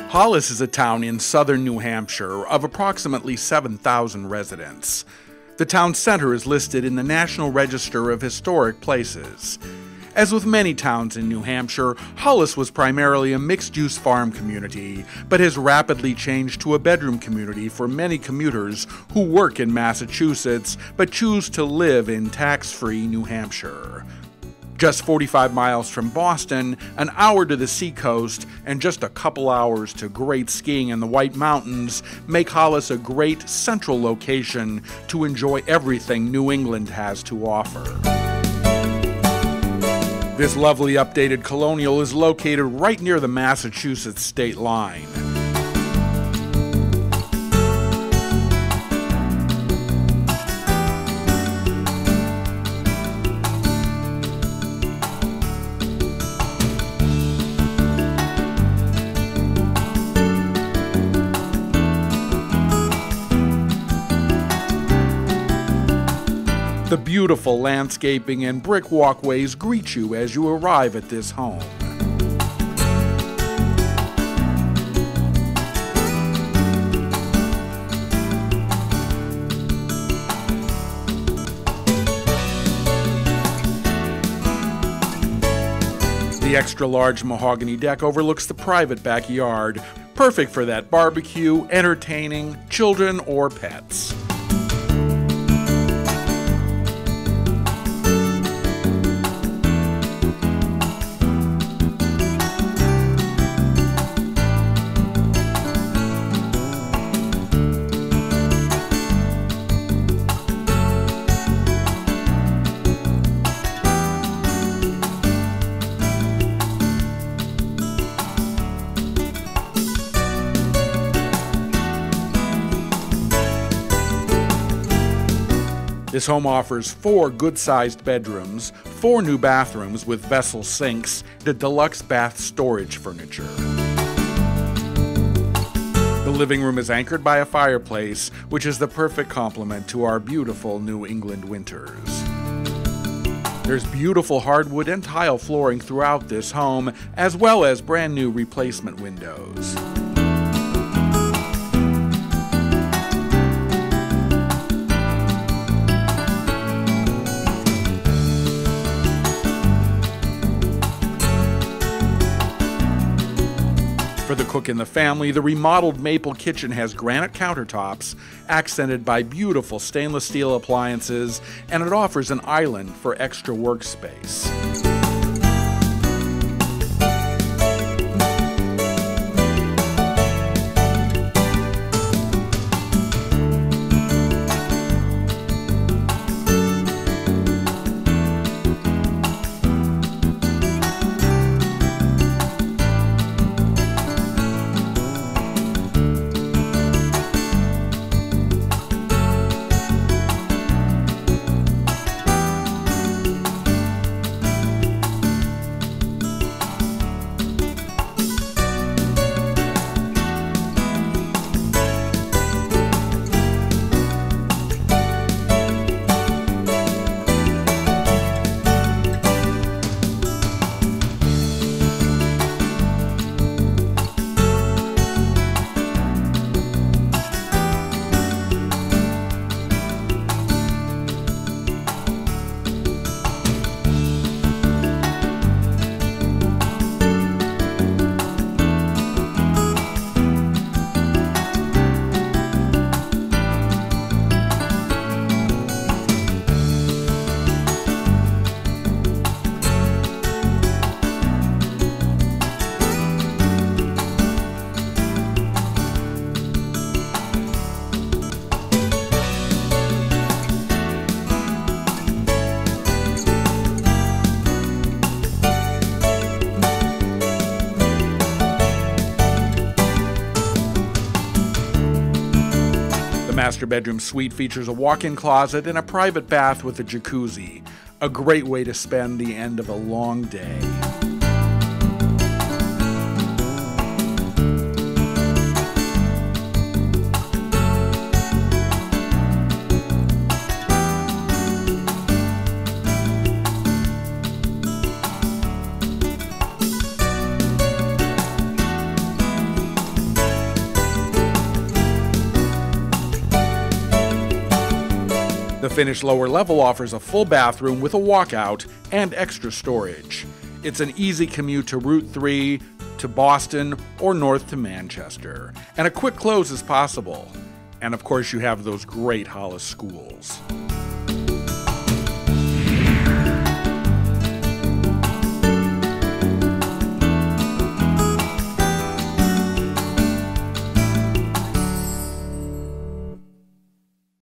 Hollis is a town in southern New Hampshire of approximately 7,000 residents. The town center is listed in the National Register of Historic Places. As with many towns in New Hampshire, Hollis was primarily a mixed-use farm community, but has rapidly changed to a bedroom community for many commuters who work in Massachusetts but choose to live in tax-free New Hampshire. Just 45 miles from Boston, an hour to the seacoast, and just a couple hours to great skiing in the White Mountains make Hollis a great central location to enjoy everything New England has to offer. This lovely updated colonial is located right near the Massachusetts state line. The beautiful landscaping and brick walkways greet you as you arrive at this home. The extra-large mahogany deck overlooks the private backyard, perfect for that barbecue, entertaining children or pets. This home offers 4 good-sized bedrooms, 4 new bathrooms with vessel sinks, the deluxe bath storage furniture. The living room is anchored by a fireplace, which is the perfect complement to our beautiful New England winters. There's beautiful hardwood and tile flooring throughout this home, as well as brand new replacement windows. For the cook in the family, the remodeled maple kitchen has granite countertops, accented by beautiful stainless steel appliances, and it offers an island for extra workspace. The master bedroom suite features a walk-in closet and a private bath with a jacuzzi. A great way to spend the end of a long day. The finished lower level offers a full bathroom with a walkout and extra storage. It's an easy commute to Route 3, to Boston, or north to Manchester. And a quick close is possible. And of course you have those great Hollis schools.